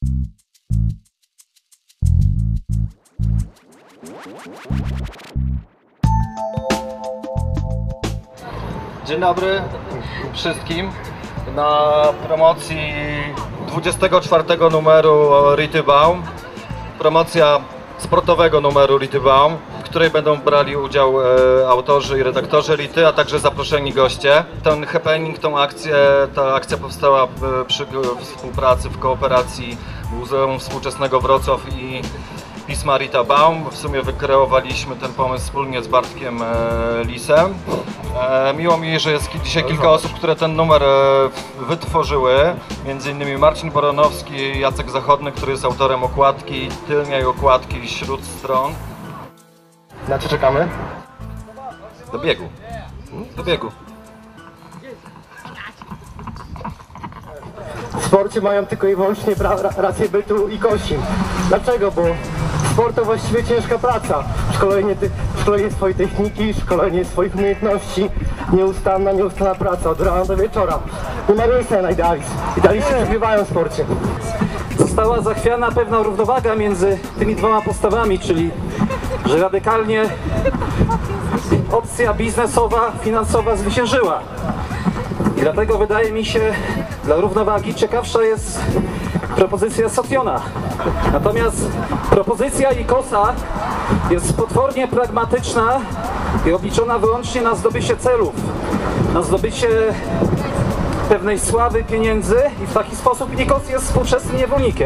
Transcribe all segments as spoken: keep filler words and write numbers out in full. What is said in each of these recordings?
Dzień dobry wszystkim. Na promocji dwudziestego czwartego numeru Rity Baum, promocja sportowego numeru Rity Baum, w której będą brali udział e, autorzy i redaktorzy Rity, a także zaproszeni goście. Ten happening, tą akcję, ta akcja powstała przy współpracy, w kooperacji Muzeum Współczesnego Wrocław i Pisma Rita Baum. W sumie wykreowaliśmy ten pomysł wspólnie z Bartkiem e, Lisem. E, miło mi, że jest dzisiaj kilka osób, które ten numer e, wytworzyły. Między innymi Marcin Boronowski i Jacek Zachodny, który jest autorem okładki, tylnej okładki wśród stron. Na co czekamy? Do biegu. Do biegu. W sporcie mają tylko i wyłącznie rację bytu i kości. Dlaczego? Bo sport to właściwie ciężka praca. Szkolenie, szkolenie swojej techniki, szkolenie swoich umiejętności, nieustanna, nieustanna praca od rana do wieczora. Nie ma miejsca na idealizm. Idealiści przegrywają w sporcie. Została zachwiana pewna równowaga między tymi dwoma postawami, czyli że radykalnie opcja biznesowa, finansowa zwyciężyła. I dlatego wydaje mi się, dla równowagi ciekawsza jest propozycja Sotiona. Natomiast propozycja Ikosa jest potwornie pragmatyczna i obliczona wyłącznie na zdobycie celów, na zdobycie pewnej sławy, pieniędzy, i w taki sposób Ikos jest współczesnym niewolnikiem.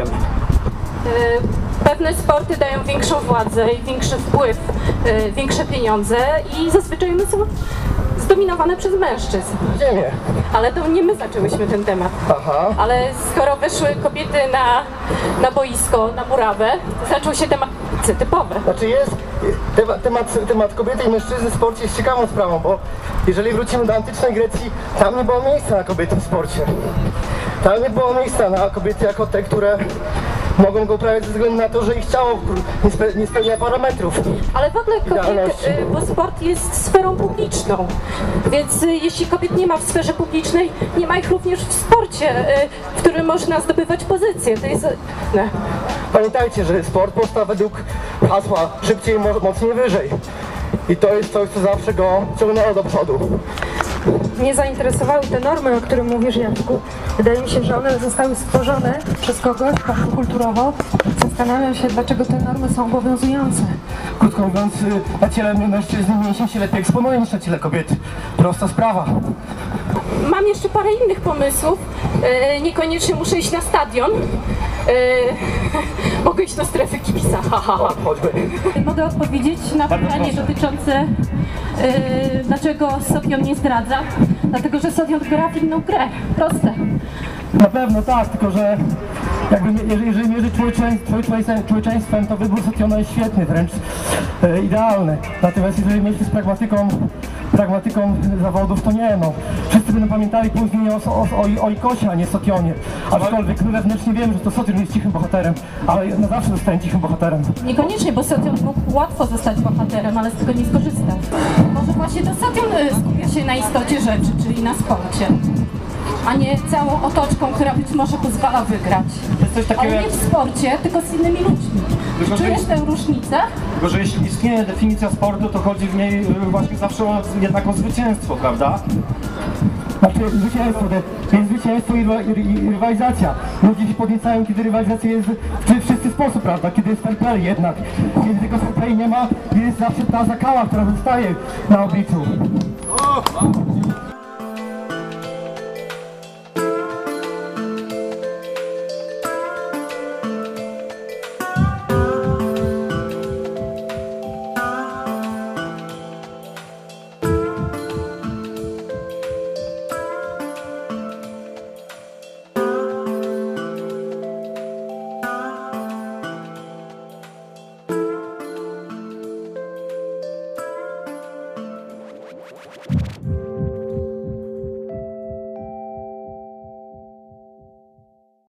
Pewne sporty dają większą władzę i większy wpływ, większe pieniądze i zazwyczaj one są zdominowane przez mężczyzn. Ziemię. Ale to nie my zaczęłyśmy ten temat. Aha. Ale skoro weszły kobiety na, na boisko, na murawę, zaczął się temat typowe. Znaczy jest, temat, temat, temat kobiety i mężczyzny w sporcie jest ciekawą sprawą, bo jeżeli wrócimy do antycznej Grecji, tam nie było miejsca na kobiety w sporcie. Tam nie było miejsca na kobiety jako te, które mogą go uprawiać ze względu na to, że ich ciało nie, spe, nie spełnia parametrów. Ale w ogóle kobiet, bo sport jest sferą publiczną, więc jeśli kobiet nie ma w sferze publicznej, nie ma ich również w sporcie, w którym można zdobywać pozycje. To jest... No. Pamiętajcie, że sport powstał według hasła szybciej, mocniej, wyżej. I to jest coś, co zawsze go ciągnęło do przodu. Mnie zainteresowały te normy, o których mówisz, Jacku. Wydaje mi się, że one zostały stworzone przez kogoś kulturowo. Zastanawiam się, dlaczego te normy są obowiązujące. Krótko mówiąc, na ciele mężczyzny mięsień się lepiej eksponuje niż na ciele kobiety. Prosta sprawa. Mam jeszcze parę innych pomysłów. E, niekoniecznie muszę iść na stadion. E, mogę iść do strefy kibisa. Chodźmy. Mogę odpowiedzieć na pytanie dotyczące yy, dlaczego Sotion nie zdradza. Dlatego, że Sotion gra w inną grę. Proste. Na pewno tak, tylko że jakby, jeżeli, jeżeli mierzy człowieczeństwem, człowieczeństwem, to wybór Sotiona jest świetny, wręcz e, idealny. Natomiast jeżeli mierzy z pragmatyką, pragmatyką zawodów, to nie, no. Wszyscy będą pamiętali później o, o, o, o Ikosie, a nie Sotionie. Aczkolwiek my wewnętrznie wiemy, że to Sotion jest cichym bohaterem, ale na zawsze zostanie cichym bohaterem. Niekoniecznie, bo Sotion mógł łatwo zostać bohaterem, ale z tego nie skorzystał. Może właśnie to Sotion skupia się na istocie rzeczy, czyli na sporcie, a nie całą otoczką, która być może pozwala wygrać. Jest coś takiego, ale nie w sporcie, tylko z innymi ludźmi. Tylko, Czujesz że... tę różnicę? Tylko, że jeśli istnieje definicja sportu, to chodzi w niej właśnie zawsze o, jednak o zwycięstwo, prawda? Znaczy zwycięstwo, to jest zwycięstwo i, i, i rywalizacja. Ludzie się podniecają, kiedy rywalizacja jest w czysty sposób, prawda? Kiedy jest fair play jednak. Kiedy tego fair play nie ma, jest zawsze ta zakała, która zostaje na obliczu.